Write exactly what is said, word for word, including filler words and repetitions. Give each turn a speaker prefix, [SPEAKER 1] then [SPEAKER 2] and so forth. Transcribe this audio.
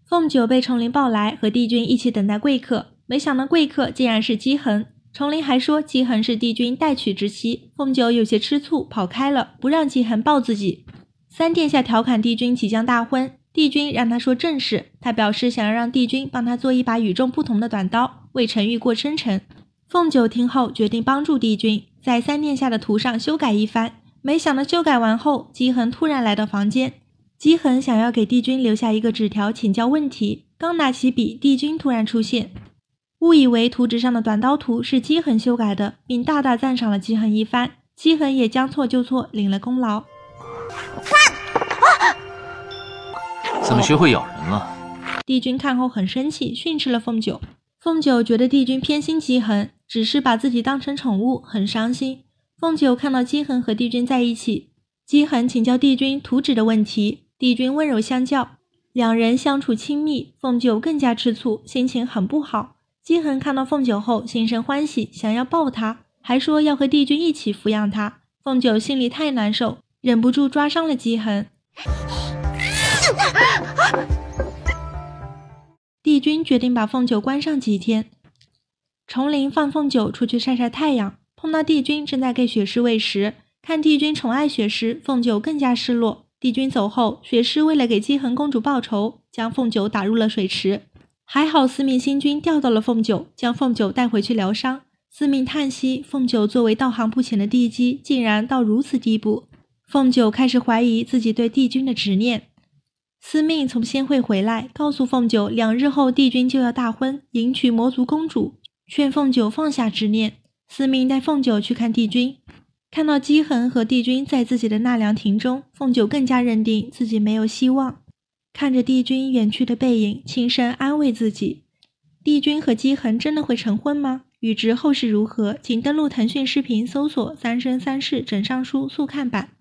[SPEAKER 1] 凤九被崇灵抱来，和帝君一起等待贵客，没想到贵客竟然是姬恒。崇灵还说姬恒是帝君待娶之妻，凤九有些吃醋，跑开了，不让姬恒抱自己。三殿下调侃帝君即将大婚，帝君让他说正事，他表示想要让帝君帮他做一把与众不同的短刀，为陈玉过生辰。凤九听后决定帮助帝君，在三殿下的图上修改一番，没想到修改完后，姬恒突然来到房间。姬恒想要给帝君留下一个纸条请教问题，刚拿起笔，帝君突然出现，误以为图纸上的短刀图是姬恒修改的，并大大赞赏了姬恒一番。姬恒也将错就错，领了功劳。
[SPEAKER 2] 怎么学会咬人了？
[SPEAKER 1] 帝君看后很生气，训斥了凤九。凤九觉得帝君偏心姬恒，只是把自己当成宠物，很伤心。凤九看到姬恒和帝君在一起，姬恒请教帝君图纸的问题，帝君温柔相教，两人相处亲密，凤九更加吃醋，心情很不好。姬恒看到凤九后心生欢喜，想要抱她，还说要和帝君一起抚养她。凤九心里太难受，忍不住抓伤了姬恒。帝君决定把凤九关上几天。崇灵放凤九出去晒晒太阳，碰到帝君正在给雪狮喂食，看帝君宠爱雪狮，凤九更加失落。帝君走后，雪狮为了给姬恒公主报仇，将凤九打入了水池。还好司命星君钓到了凤九，将凤九带回去疗伤。司命叹息，凤九作为道行不浅的帝姬，竟然到如此地步。凤九开始怀疑自己对帝君的执念。司命从仙会回来，告诉凤九两日后帝君就要大婚，迎娶魔族公主，劝凤九放下执念。司命带凤九去看帝君，看到姬恒和帝君在自己的纳凉亭中，凤九更加认定自己没有希望。看着帝君远去的背影，轻声安慰自己。帝君和姬恒真的会成婚吗？欲知后事如何，请登录腾讯视频搜索三生三世枕上书速看版。